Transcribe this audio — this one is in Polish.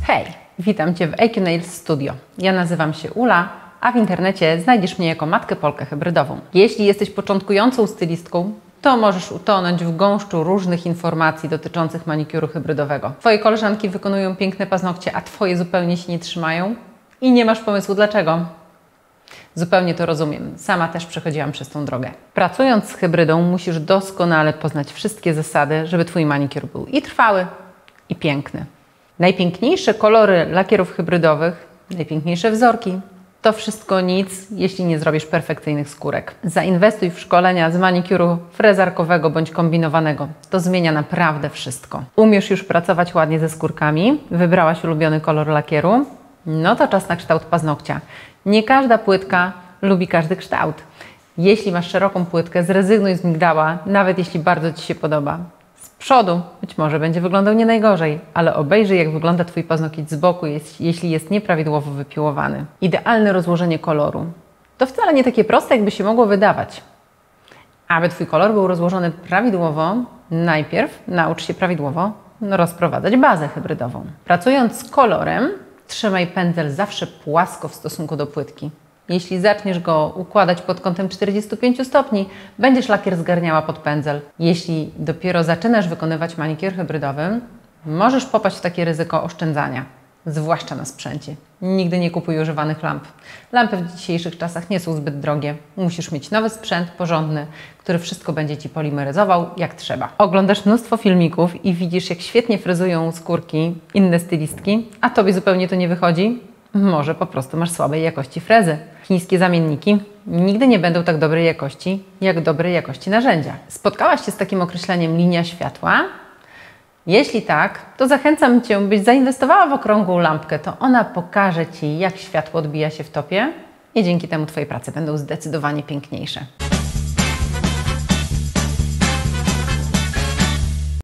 Hej, witam Cię w EQ Nails Studio. Ja nazywam się Ula, a w internecie znajdziesz mnie jako matkę Polkę hybrydową. Jeśli jesteś początkującą stylistką, to możesz utonąć w gąszczu różnych informacji dotyczących manikuru hybrydowego. Twoje koleżanki wykonują piękne paznokcie, a Twoje zupełnie się nie trzymają i nie masz pomysłu dlaczego. Zupełnie to rozumiem. Sama też przechodziłam przez tą drogę. Pracując z hybrydą musisz doskonale poznać wszystkie zasady, żeby Twój manikur był i trwały, i piękny. Najpiękniejsze kolory lakierów hybrydowych, najpiękniejsze wzorki, to wszystko nic, jeśli nie zrobisz perfekcyjnych skórek. Zainwestuj w szkolenia z manikuru frezarkowego bądź kombinowanego. To zmienia naprawdę wszystko. Umiesz już pracować ładnie ze skórkami? Wybrałaś ulubiony kolor lakieru? No to czas na kształt paznokcia. Nie każda płytka lubi każdy kształt. Jeśli masz szeroką płytkę, zrezygnuj z migdała, nawet jeśli bardzo Ci się podoba. Z przodu być może będzie wyglądał nie najgorzej, ale obejrzyj, jak wygląda Twój paznokieć z boku, jeśli jest nieprawidłowo wypiłowany. Idealne rozłożenie koloru. To wcale nie takie proste, jakby się mogło wydawać. Aby Twój kolor był rozłożony prawidłowo, najpierw naucz się prawidłowo rozprowadzać bazę hybrydową. Pracując z kolorem, trzymaj pędzel zawsze płasko w stosunku do płytki. Jeśli zaczniesz go układać pod kątem 45 stopni, będziesz lakier zgarniała pod pędzel. Jeśli dopiero zaczynasz wykonywać manikur hybrydowy, możesz popaść w takie ryzyko oszczędzania, zwłaszcza na sprzęcie. Nigdy nie kupuj używanych lamp. Lampy w dzisiejszych czasach nie są zbyt drogie. Musisz mieć nowy sprzęt, porządny, który wszystko będzie Ci polimeryzował jak trzeba. Oglądasz mnóstwo filmików i widzisz, jak świetnie fryzują skórki inne stylistki, a Tobie zupełnie to nie wychodzi? Może po prostu masz słabej jakości frezy. Chińskie zamienniki nigdy nie będą tak dobrej jakości, jak dobrej jakości narzędzia. Spotkałaś się z takim określeniem linia światła? Jeśli tak, to zachęcam Cię, byś zainwestowała w okrągłą lampkę. To ona pokaże Ci, jak światło odbija się w topie i dzięki temu Twoje prace będą zdecydowanie piękniejsze.